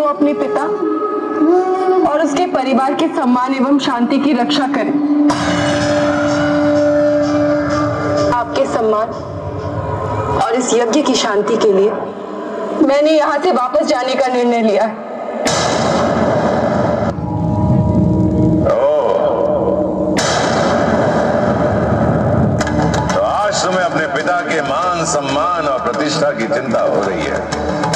वो अपने पिता और उसके परिवार के सम्मान एवं शांति की रक्षा करें। आपके सम्मान और इस यज्ञ की शांति के लिए मैंने यहाँ से वापस जाने का निर्णय लिया है। तो आज तुम्हें अपने पिता के मान सम्मान और प्रतिष्ठा की चिंता हो रही है।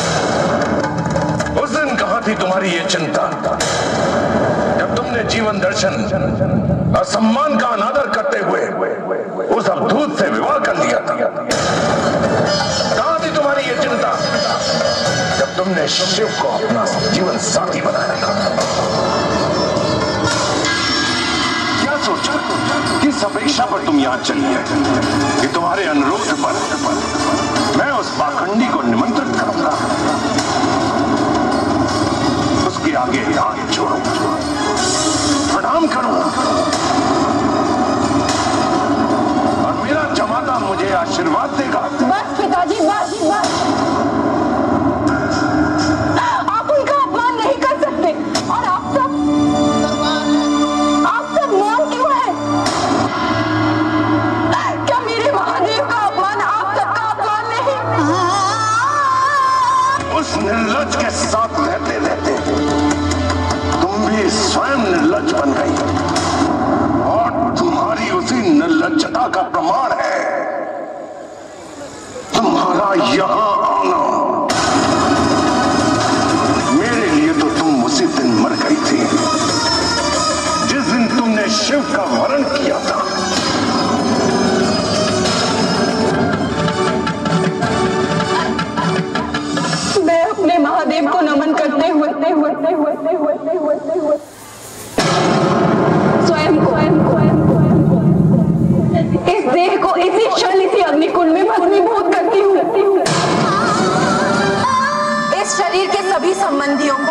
उस दिन कहां थी तुम्हारी ये चिंता जब तुमने जीवन दर्शन और सम्मान का अनादर करते हुए उस अवधूत से विवाह कर लिया था? कहां थी तुम्हारी ये चिंता जब तुमने शिव को अपना जीवन साथी बनाया था? क्या सोचा, किस अपेक्षा पर तुम यहां चली है कि तुम्हारे अनुरोध पर मैं उस पाखंडी को निमंत्रित करूंगा, उसके आगे हाथ जोड़ूंगा, प्रणाम करूंगा और मेरा जमाता मुझे आशीर्वाद देगा? बस पिताजी, बस बस। आप उनका अपमान नहीं कर सकते और आप सब मौन क्यों हैं? क्या मेरे महादेव का अपमान आप सबका अपमान नहीं? उस निर्लज्ज के साथ रहते रहते तुम भी स्वयं निर्लज्ज बन गई और तुम्हारी उसी निर्लज्जता का प्रमाण है तुम्हारा यहां आना। मेरे लिए तो तुम उसी दिन मर गई थी जिस दिन तुमने शिव का वरण किया था। मैं अपने महादेव को नमन करते हुए स्वयं को इस देह को इसी क्षण इसी अग्निकुंड में भस्मीभूत करती हूँ। इस शरीर के सभी संबंधियों